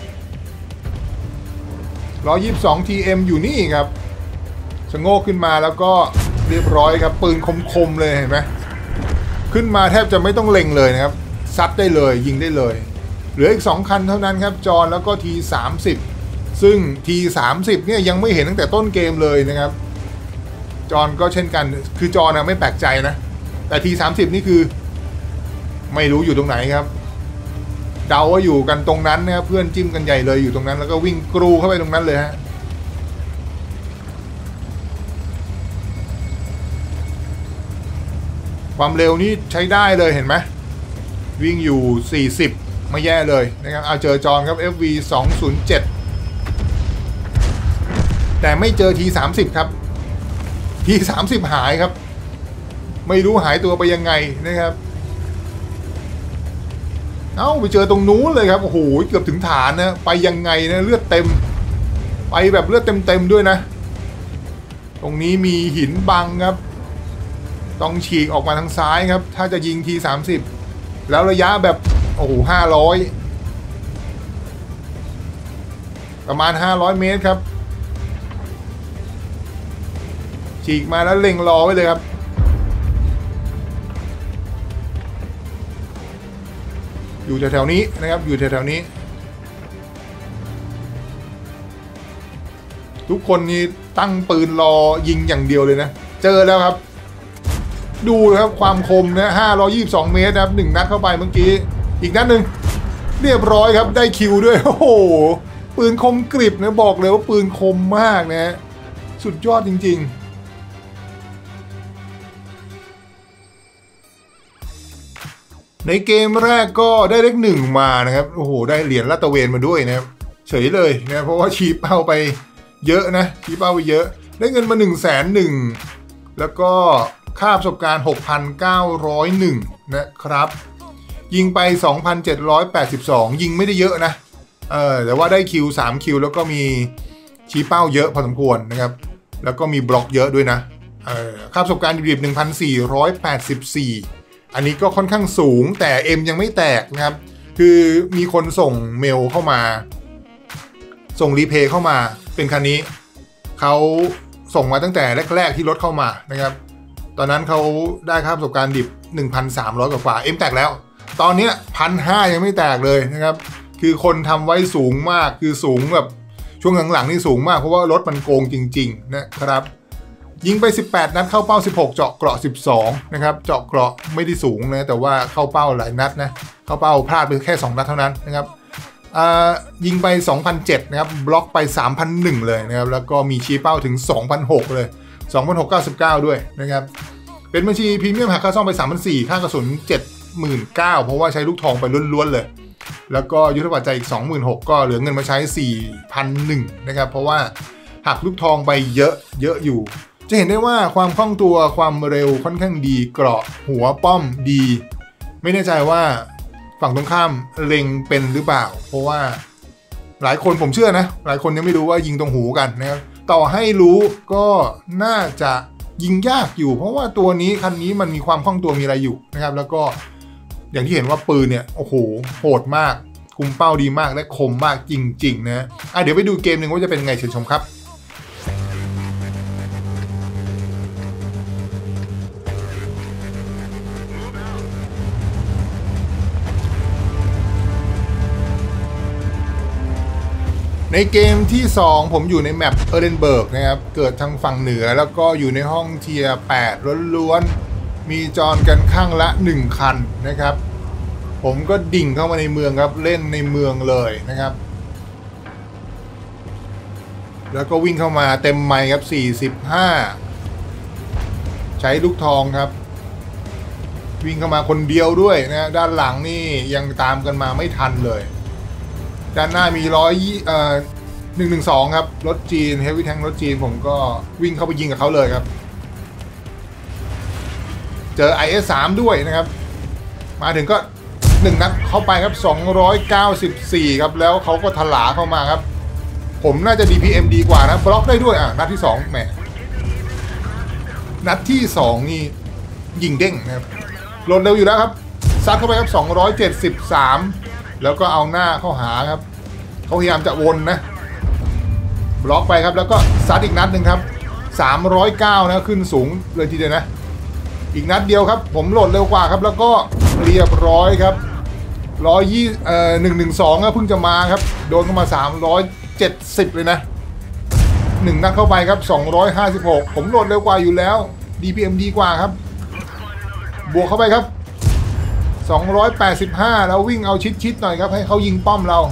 122 TM อยู่นี่ครับชะโงกขึ้นมาแล้วก็เรียบร้อยครับปืนคมๆเลยเห็นไหมขึ้นมาแทบจะไม่ต้องเล็งเลยนะครับซัดได้เลยยิงได้เลยเหลืออีก2คันเท่านั้นครับจอห์นแล้วก็ T30 ซึ่ง T30 เนี่ยยังไม่เห็นตั้งแต่ต้นเกมเลยนะครับจอห์นก็เช่นกันคือจอห์นไม่แปลกใจนะแต่ T30 นี่คือไม่รู้อยู่ตรงไหนครับเดาว่าอยู่กันตรงนั้นนะครับเพื่อนจิ้มกันใหญ่เลยอยู่ตรงนั้นแล้วก็วิ่งกรูเข้าไปตรงนั้นเลยฮะความเร็วนี่ใช้ได้เลยเห็นไหมวิ่งอยู่40ไม่แย่เลยนะครับเจอจอห์นครับ FV 207แต่ไม่เจอ T30 ครับ T30 หายครับไม่รู้หายตัวไปยังไงนะครับไปเจอตรงนู้นเลยครับโอ้โหเกือบถึงฐานนะไปยังไงนะเลือดเต็มไปแบบเลือดเต็มด้วยนะตรงนี้มีหินบังครับต้องฉีกออกมาทางซ้ายครับถ้าจะยิง T30 แล้วระยะแบบโอ้โห500ประมาณ500 เมตรครับฉีกมาแล้วเล็งรอไว้เลยครับอยู่แถวๆนี้นะครับอยู่แถวๆนี้ทุกคนนี่ตั้งปืนรอยิงอย่างเดียวเลยนะเจอแล้วครับดูนะครับความคมนะ522 เมตรนะครับ1นัดเข้าไปเมื่อกี้อีกนัดหนึ่งเรียบร้อยครับได้คิวด้วยโอ้โหปืนคมกริบนะบอกเลยว่าปืนคมมากนะสุดยอดจริงๆในเกมแรกก็ได้เลข1มานะครับโอ้โหได้เหรียญลาดตระเวนมาด้วยนะครับเฉยเลยนะเพราะว่าชี้เป้าไปเยอะนะชี้เป้าไปเยอะได้เงินมา101,000แล้วก็ค่าประสบการณ์ 6,901 นะครับยิงไป 2,782 ยิงไม่ได้เยอะนะแต่ว่าได้คิว3คิวแล้วก็มีชี้เป้าเยอะพอสมควรนะครับแล้วก็มีบล็อกเยอะด้วยนะค่าประสบการณ์ดิบๆ 1,484อันนี้ก็ค่อนข้างสูงแต่ M ยังไม่แตกนะครับคือมีคนส่งเมลเข้ามาส่งรีเพย์เข้ามาเป็นคันนี้เขาส่งมาตั้งแต่แรกๆที่รถเข้ามานะครับตอนนั้นเขาได้ค่าประสบการณ์ดิบ 1,300 กว่าเอ็มแตกแล้วตอนนี้ 1,500 ยังไม่แตกเลยนะครับคือคนทำไว้สูงมากคือสูงแบบช่วงหลังๆนี่สูงมากเพราะว่ารถมันโกงจริงๆนะครับยิงไป18นัดเข้าเป้า16เจาะเกราะ12นะครับเจาะเกราะไม่ได้สูงนะแต่ว่าเข้าเป้าหลายนัดนะเข้าเป้าพลาดไปแค่2นัดเท่านั้นนะครับยิงไป 2,007 นะครับบล็อกไป 3,001 เลยนะครับแล้วก็มีชี้เป้าถึง 2,006 เลย 2,699 ด้วยนะครับเป็นบัญชีพรีเมียมหักค่าซ่อมไป 3,400 ค่ากระสุน 79,000 เพราะว่าใช้ลูกทองไปล้วนๆเลยแล้วก็ยุทธปัจจัยอีก 26,000 ก็เหลือเงินมาใช้ 4,100 นะครับเพราะว่าหักลูกทองไปเยอะอยู่จะเห็นได้ว่าความคล่องตัวความเร็วค่อนข้างดีเกราะหัวป้อมดีไม่แน่ใจว่าฝั่งตรงข้ามเล็งเป็นหรือเปล่าเพราะว่าหลายคนผมเชื่อนะหลายคนยังไม่รู้ว่ายิงตรงหูกันนะครับต่อให้รู้ก็น่าจะยิงยากอยู่เพราะว่าตัวนี้คันนี้มันมีความคล่องตัวมีอะไรอยู่นะครับแล้วก็อย่างที่เห็นว่าปืนเนี่ยโอ้โหโหดมากคุมเป้าดีมากและคมมากจริงๆนะเดี๋ยวไปดูเกมหนึ่งว่าจะเป็นไงเชิญชมครับในเกมที่2ผมอยู่ในแมปเอเดนเบิร์กนะครับเกิดทางฝั่งเหนือแล้วก็อยู่ในห้องเทียร์8ล้วนๆมีจรกันข้างละ1คันนะครับผมก็ดิ่งเข้ามาในเมืองครับเล่นในเมืองเลยนะครับแล้วก็วิ่งเข้ามาเต็มไมค์ครับ45ใช้ลูกทองครับวิ่งเข้ามาคนเดียวด้วยนะด้านหลังนี่ยังตามกันมาไม่ทันเลยด้านหน้ามี112ครับรถจีนเฮฟวี่แทงรถจีนผมก็วิ่งเข้าไปยิงกับเขาเลยครับเจอ IS3 ด้วยนะครับมาถึงก็1นัดเข้าไปครับ294ครับแล้วเขาก็ถลาเข้ามาครับผมน่าจะ DPM ดีกว่านะบล็อกได้ด้วยนัดที่2แหมนัดที่2นี่ยิงเด้งนะครับโหลดเร็วอยู่แล้วครับซัดเข้าไปครับ273แล้วก็เอาหน้าเข้าหาครับเขาพยายามจะวนนะบล็อกไปครับแล้วก็ซัดอีกนัดหนึ่งครับ309นะขึ้นสูงเลยทีเดียวนะอีกนัดเดียวครับผมโหลดเร็วกว่าครับแล้วก็เรียบร้อยครับ112ครับเพิ่งจะมาครับโดนเข้ามา370เลยนะ1นัดเข้าไปครับ256ผมโหลดเร็วกว่าอยู่แล้ว DPM ดีกว่าครับบวกเข้าไปครับ285แล้ววิ่งเอาชิดๆหน่อยครับให้เขายิงป้อมเรา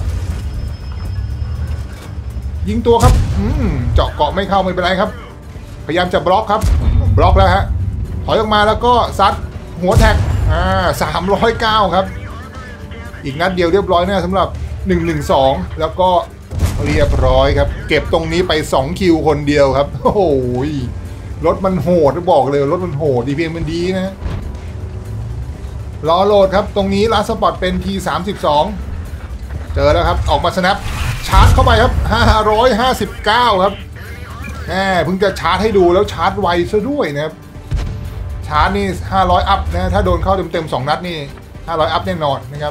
ยิงตัวครับเจาะเกาะไม่เข้าไม่เป็นไรครับพยายามจะบล็อกครับบล็อกแล้วฮะถอยออกมาแล้วก็ซัดหัวแท็ก309ครับอีกนัดเดียวเรียบร้อยนะสำหรับ112แล้วก็เรียบร้อยครับเก็บตรงนี้ไป2คิวคนเดียวครับโอ้โหรถมันโหดบอกเลยรถมันโหดดีพีเอ็มมันดีนะรอโหลดครับตรงนี้ลาสปอร์ตเป็น T32 เจอแล้วครับออกมาสแนปชาร์จเข้าไปครับ559ครับเพิ่งจะชาร์จให้ดูแล้วชาร์จไวซะด้วยนะครับชาร์จนี่500อัพนะถ้าโดนเข้าเต็มๆ2นัดนี่500อัพแน่นอนนะครับ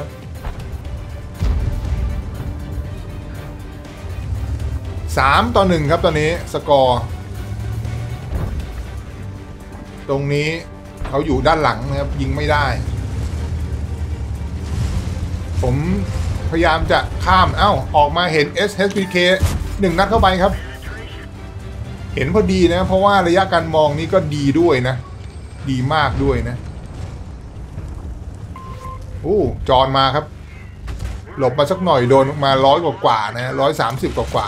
3-1ครับตอนนี้สกอร์ตรงนี้เขาอยู่ด้านหลังนะครับยิงไม่ได้ผมพยายามจะข้ามออกมาเห็น SHPK 1นัดเข้าไปครับเห็นพอดีนะเพราะว่าระยะการมองนี้ก็ดีด้วยนะดีมากด้วยนะจอนมาครับหลบมาสักหน่อยโดนมา100 กว่านะ130 กว่า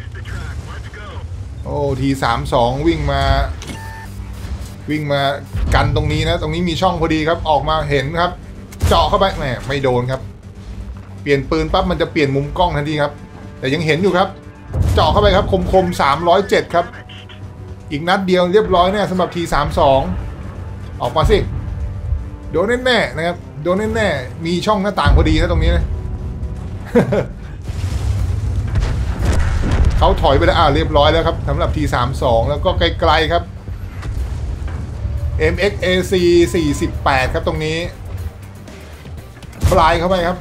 T32วิ่งมากันตรงนี้นะตรงนี้มีช่องพอดีครับออกมาเห็นครับเจาะเข้าไปแหมไม่โดนครับเปลี่ยนปืนปั๊บมันจะเปลี่ยนมุมกล้องทันทีครับแต่ยังเห็นอยู่ครับเจาะเข้าไปครับคม307ครับอีกนัดเดียวเรียบร้อยเนี่ยสำหรับ T32 ออกมาสิโดนแน่ๆนะครับโดนแน่ๆมีช่องหน้าต่างพอดีนะตรงนี้นะ เขาถอยไปแล้วเรียบร้อยแล้วครับสำหรับ T32 แล้วก็ไกลๆครับ MXAC 48ครับตรงนี้ปลายเข้าไปครับ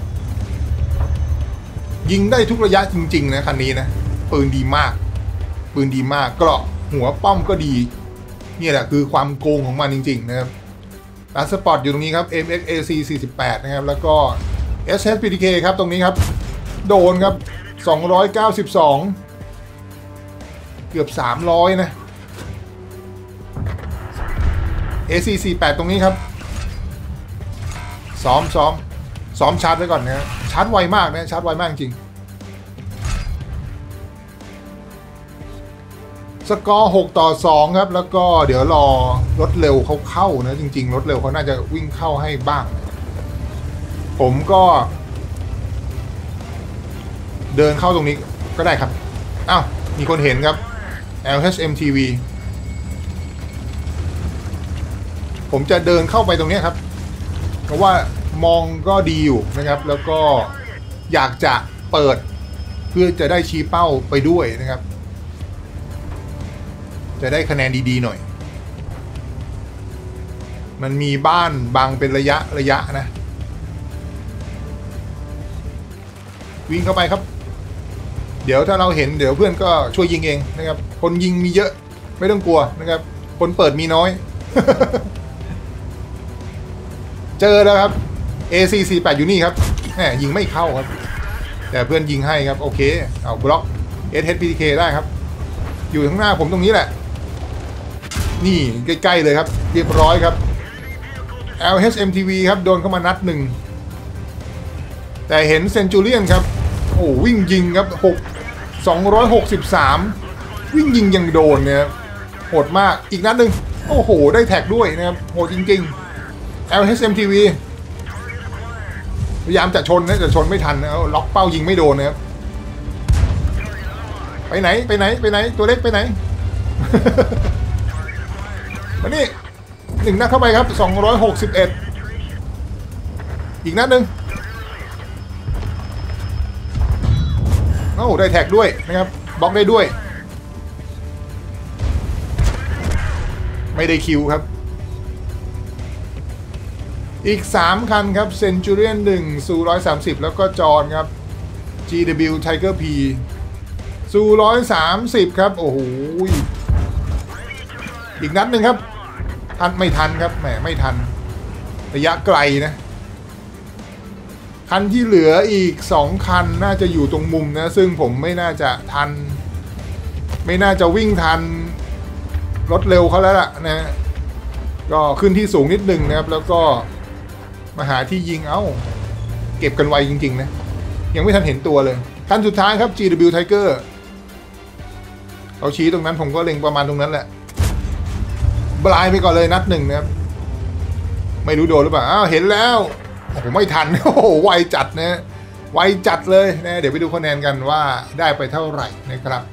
ยิงได้ทุกระยะจริงๆนะคันนี้นะปืนดีมากปืนดีมากเกราะหัวป้อมก็ดีนี่แหละคือความโกงของมันจริงๆนะครับร้านสปอร์ตอยู่ตรงนี้ครับ MXAC 48นะครับแล้วก็ SHPDK ครับตรงนี้ครับโดนครับ292เกือบ300นะ AC 48ตรงนี้ครับซ้อมชาร์จไว้ก่อนนะชาร์จไวมากนะชาร์จไวมากจริงสกอร์6-2ครับแล้วก็เดี๋ยวรอรถเร็วเขาเข้านะจริงๆรถเร็วเขาน่าจะวิ่งเข้าให้บ้างผมก็เดินเข้าตรงนี้ก็ได้ครับอ้าวมีคนเห็นครับ LHMTV ผมจะเดินเข้าไปตรงนี้ครับเพราะว่ามองก็ดีอยู่นะครับแล้วก็อยากจะเปิดเพื่อจะได้ชี้เป้าไปด้วยนะครับจะได้คะแนนดีๆหน่อยมันมีบ้านบังเป็นระยะนะวิ่งเข้าไปครับเดี๋ยวถ้าเราเห็นเดี๋ยวเพื่อนก็ช่วยยิงเองนะครับคนยิงมีเยอะไม่ต้องกลัวนะครับคนเปิดมีน้อย เจอแล้วครับ AC 48อยู่นี่ครับแหมยิงไม่เข้าครับแต่เพื่อนยิงให้ครับโอเคเอาบล็อก SHPDK ได้ครับอยู่ข้างหน้าผมตรงนี้แหละนี่ใกล้ๆเลยครับเรียบร้อยครับ LHMTV ครับโดนเข้ามานัดหนึ่งแต่เห็นเซนจูเลียนครับโอ้วิ่งยิงครับ263วิ่งยิงยังโดนเนี่ยโหดมากอีกนัดหนึ่งโอ้โหได้แท็กด้วยนะครับโหดจริงๆ LHMTV พยายามจะชนนะแต่ชนไม่ทันนะล็อกเป้ายิงไม่โดนนะครับไปไหนตัวเล็กไปไหน มานี่1นัดเข้าไปครับ261อีกนัดหนึ่งโอ้ได้แท็กด้วยนะครับบล็อกได้ด้วยไม่ได้คิวครับอีก3คันครับเซนจูเรียน1ซู130แล้วก็จอนครับ GW Tiger P ซู130ครับโอ้โหอีกนัดหนึ่งครับทันไม่ทันครับแหมไม่ทันระยะไกลนะคันที่เหลืออีก2คันน่าจะอยู่ตรงมุมนะซึ่งผมไม่น่าจะทันไม่น่าจะวิ่งทันรถเร็วเขาแล้วล่ะนะก็ขึ้นที่สูงนิดนึงนะครับแล้วก็มาหาที่ยิงเก็บกันไวจริงๆนะยังไม่ทันเห็นตัวเลยคันสุดท้ายครับ GW Tiger เขาชี้ตรงนั้นผมก็เล็งประมาณตรงนั้นแหละบลายไปก่อนเลยนัดหนึ่งนะครับไม่รู้โดนหรือเปล่าเห็นแล้วโอ้โหไม่ทันโอ้โหไวจัดนะไวจัดเลยนะเดี๋ยวไปดูคะแนนกันว่าได้ไปเท่าไหร่นะครับ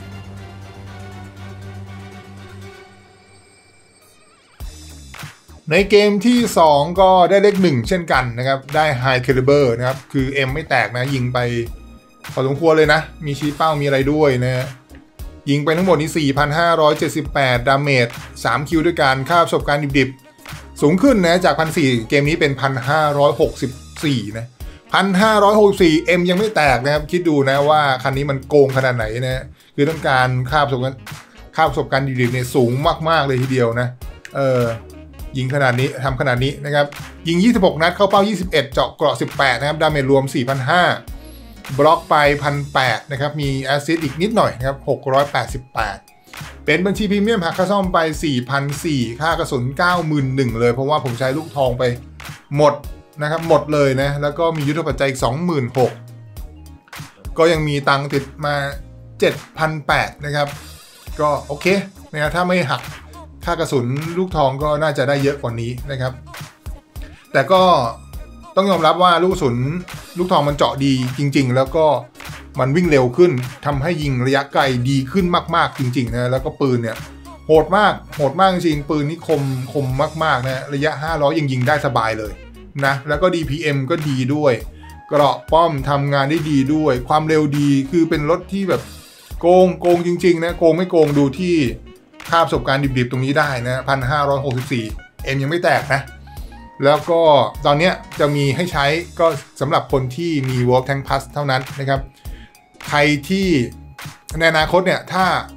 ในเกมที่2ก็ได้เลข1เช่นกันนะครับได้ High Caliber นะครับคือ M ไม่แตกนะยิงไปพอสมควรเลยนะมีชี้เป้ามีอะไรด้วยนะยิงไปทั้งหมดนี้ 4,578 ดาเมจ3คิวด้วยกันค่าประสบการณ์ดิบๆสูงขึ้นนะจาก 1,400 เกมนี้เป็น 1,564 นะ 1,564 M ยังไม่แตกนะครับคิดดูนะว่าคันนี้มันโกงขนาดไหนนะคือต้องการค่าประสบการณ์ดิบๆเนี่ยสูงมากๆเลยทีเดียวนะยิงขนาดนี้ทำขนาดนี้นะครับยิง26นัดเข้าเป้า21เจาะเกราะ18นะครับดาเมจรวม 4,500 บล็อกไป 1,800 นะครับมีแอสซิสต์อีกนิดหน่อยนะครับ688เป็นบัญชีพรีเมียมหักค่าซ่อมไป 4,400 ค่ากระสุน 91,000 เลยเพราะว่าผมใช้ลูกทองไปหมดนะครับหมดเลยนะแล้วก็มียุทธปัจจัยอีก 26,000 ก็ยังมีตังค์ติดมา 7,800 นะครับก็โอเคนะครับถ้าไม่หักค่ากระสุนลูกทองก็น่าจะได้เยอะกว่านี้นะครับแต่ก็ต้องยอมรับว่าลูกกระสุนลูกทองมันเจาะดีจริงๆแล้วก็มันวิ่งเร็วขึ้นทำให้ยิงระยะไกลดีขึ้นมากๆจริงๆนะแล้วก็ปืนเนี่ยโหดมากจริงปืนนี่คมมากๆนะระยะ500ยิงได้สบายเลยนะแล้วก็ DPM ก็ดีด้วยเกราะป้อมทำงานได้ดีด้วยความเร็วดีคือเป็นรถที่แบบโกงจริงๆนะโกงไม่โกงดูที่ค่าประสบการณ์ดิบๆตรงนี้ได้นะ 1,564 M ยังไม่แตกนะแล้วก็ตอนนี้จะมีให้ใช้ก็สำหรับคนที่มี World Tank Plus เท่านั้นนะครับใครที่ในอนาคตเนี่ยถ้า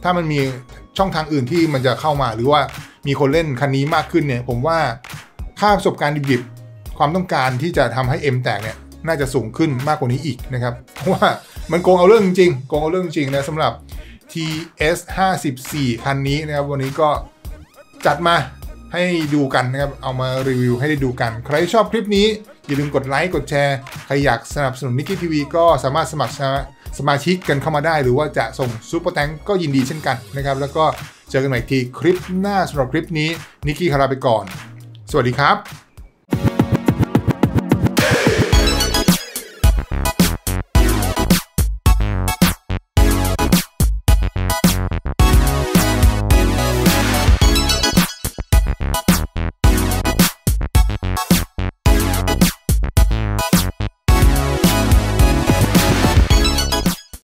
ถ้ามันมีช่องทางอื่นที่มันจะเข้ามาหรือว่ามีคนเล่นคันนี้มากขึ้นเนี่ยผมว่าค่าประสบการณ์ดิบๆความต้องการที่จะทำให้ M แตกเนี่ยน่าจะสูงขึ้นมากกว่านี้อีกนะครับเพราะว่ามันโกงเอาเรื่องจริงโกงเอาเรื่องจริงนะสำหรับ TS 54คันนี้นะครับวันนี้ก็จัดมาให้ดูกันนะครับเอามารีวิวให้ได้ดูกันใครชอบคลิปนี้อย่าลืมกดไลค์กดแชร์ใครอยากสนับสนุนนิกกี้ทีวีก็สามารถสมัครสมาชิกกันเข้ามาได้หรือว่าจะส่งซุปเปอร์แตงก็ยินดีเช่นกันนะครับแล้วก็เจอกันใหม่ทีคลิปหน้าสำหรับคลิปนี้นิกกี้ลาไปก่อนสวัสดีครับ